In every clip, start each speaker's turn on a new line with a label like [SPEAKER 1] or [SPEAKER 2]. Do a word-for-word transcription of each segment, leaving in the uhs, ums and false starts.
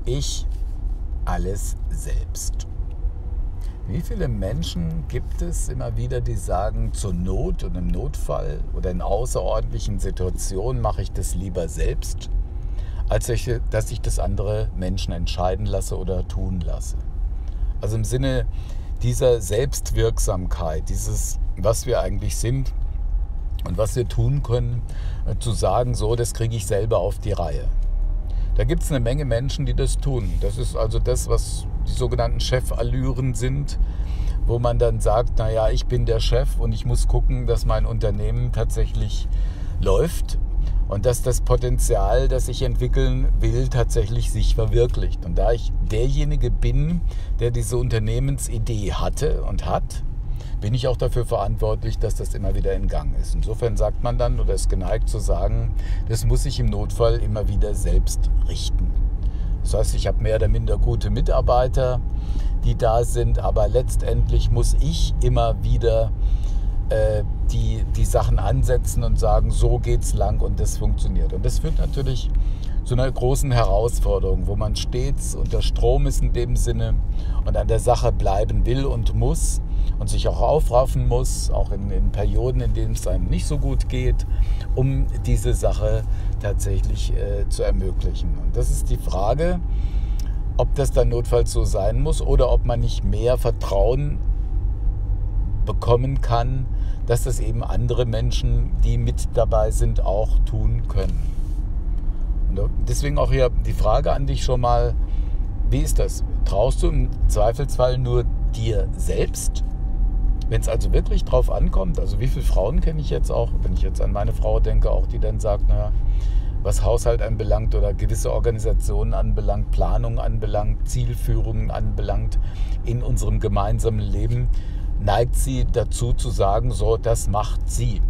[SPEAKER 1] Ich, alles selbst. Wie viele Menschen gibt es immer wieder, die sagen, zur Not und im Notfall oder in außerordentlichen Situationen mache ich das lieber selbst, als dass ich das andere Menschen entscheiden lasse oder tun lasse. Also im Sinne dieser Selbstwirksamkeit, dieses, was wir eigentlich sind und was wir tun können, zu sagen, so, das kriege ich selber auf die Reihe. Da gibt es eine Menge Menschen, die das tun. Das ist also das, was die sogenannten Chefallüren sind, wo man dann sagt, naja, ich bin der Chef und ich muss gucken, dass mein Unternehmen tatsächlich läuft und dass das Potenzial, das ich entwickeln will, tatsächlich sich verwirklicht. Und da ich derjenige bin, der diese Unternehmensidee hatte und hat, bin ich auch dafür verantwortlich, dass das immer wieder in Gang ist. Insofern sagt man dann oder ist geneigt zu sagen, das muss ich im Notfall immer wieder selbst richten. Das heißt, ich habe mehr oder minder gute Mitarbeiter, die da sind, aber letztendlich muss ich immer wieder äh, die, die Sachen ansetzen und sagen, so geht's lang und das funktioniert. Und das führt natürlich zu einer großen Herausforderung, wo man stets unter Strom ist in dem Sinne und an der Sache bleiben will und muss und sich auch aufraffen muss, auch in, in Perioden, in denen es einem nicht so gut geht, um diese Sache tatsächlich äh, zu ermöglichen. Und das ist die Frage, ob das dann notfalls so sein muss oder ob man nicht mehr Vertrauen bekommen kann, dass das eben andere Menschen, die mit dabei sind, auch tun können. Und deswegen auch hier die Frage an dich schon mal, wie ist das? Traust du im Zweifelsfall nur dir selbst? Wenn es also wirklich drauf ankommt, also wie viele Frauen kenne ich jetzt auch, wenn ich jetzt an meine Frau denke, auch die dann sagt, naja, was Haushalt anbelangt oder gewisse Organisationen anbelangt, Planung anbelangt, Zielführungen anbelangt in unserem gemeinsamen Leben, neigt sie dazu zu sagen, so, das macht sie.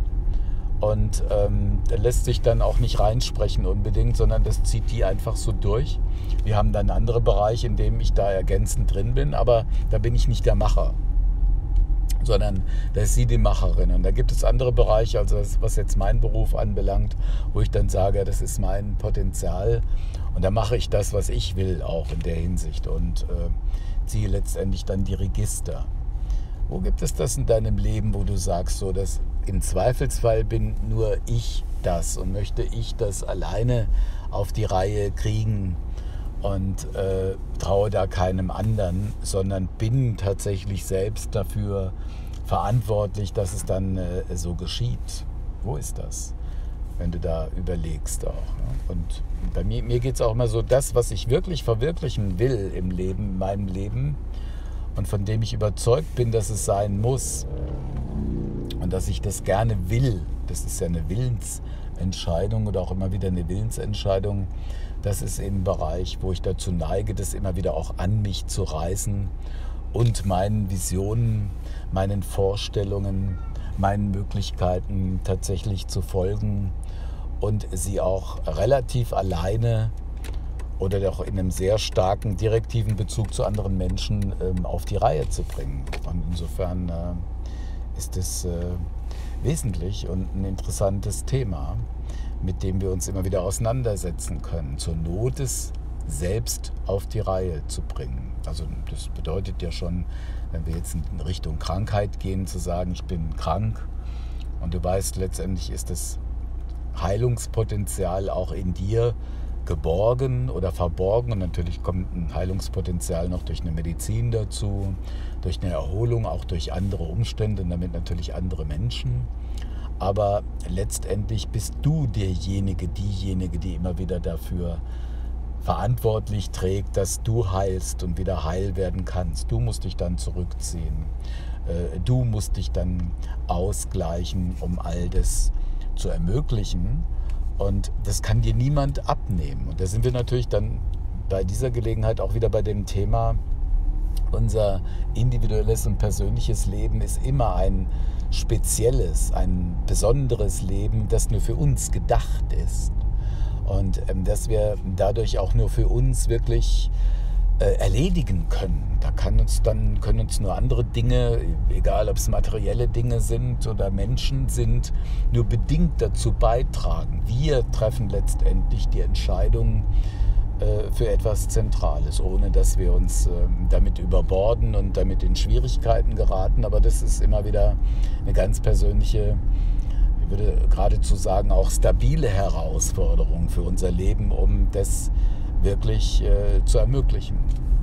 [SPEAKER 1] Und ähm, da lässt sich dann auch nicht reinsprechen unbedingt, sondern das zieht die einfach so durch. Wir haben dann andere Bereiche, in denen ich da ergänzend drin bin, aber da bin ich nicht der Macher, sondern da ist sie die Macherin. Und da gibt es andere Bereiche, also was jetzt meinen Beruf anbelangt, wo ich dann sage, das ist mein Potenzial und da mache ich das, was ich will, auch in der Hinsicht und äh, ziehe letztendlich dann die Register. Wo gibt es das in deinem Leben, wo du sagst, so, dass im Zweifelsfall bin nur ich das und möchte ich das alleine auf die Reihe kriegen und äh, traue da keinem anderen, sondern bin tatsächlich selbst dafür verantwortlich, dass es dann äh, so geschieht. Wo ist das, wenn du da überlegst auch? Ne? Und bei mir, mir geht es auch immer so, das, was ich wirklich verwirklichen will im Leben, in meinem Leben und von dem ich überzeugt bin, dass es sein muss und dass ich das gerne will, das ist ja eine Willensentscheidung oder auch immer wieder eine Willensentscheidung. Das ist eben ein Bereich, wo ich dazu neige, das immer wieder auch an mich zu reißen und meinen Visionen, meinen Vorstellungen, meinen Möglichkeiten tatsächlich zu folgen und sie auch relativ alleine oder auch in einem sehr starken direktiven Bezug zu anderen Menschen ähm, auf die Reihe zu bringen. Und insofern äh, ist es äh, wesentlich und ein interessantes Thema, mit dem wir uns immer wieder auseinandersetzen können. Zur Not es selbst auf die Reihe zu bringen. Also das bedeutet ja schon, wenn wir jetzt in Richtung Krankheit gehen, zu sagen, ich bin krank und du weißt, letztendlich ist das Heilungspotenzial auch in dir geborgen oder verborgen und natürlich kommt ein Heilungspotenzial noch durch eine Medizin dazu, durch eine Erholung, auch durch andere Umstände und damit natürlich andere Menschen. Aber letztendlich bist du derjenige, diejenige, die immer wieder dafür verantwortlich trägt, dass du heilst und wieder heil werden kannst. Du musst dich dann zurückziehen. Du musst dich dann ausgleichen, um all das zu ermöglichen. Und das kann dir niemand abnehmen. Und da sind wir natürlich dann bei dieser Gelegenheit auch wieder bei dem Thema, unser individuelles und persönliches Leben ist immer ein spezielles, ein besonderes Leben, das nur für uns gedacht ist. Und ähm, dass wir dadurch auch nur für uns wirklich äh, erledigen können. Da kann uns dann, können uns nur andere Dinge, egal ob es materielle Dinge sind oder Menschen sind, nur bedingt dazu beitragen. Wir treffen letztendlich die Entscheidung, für etwas Zentrales, ohne dass wir uns damit überborden und damit in Schwierigkeiten geraten. Aber das ist immer wieder eine ganz persönliche, ich würde geradezu sagen, auch stabile Herausforderung für unser Leben, um das wirklich zu ermöglichen.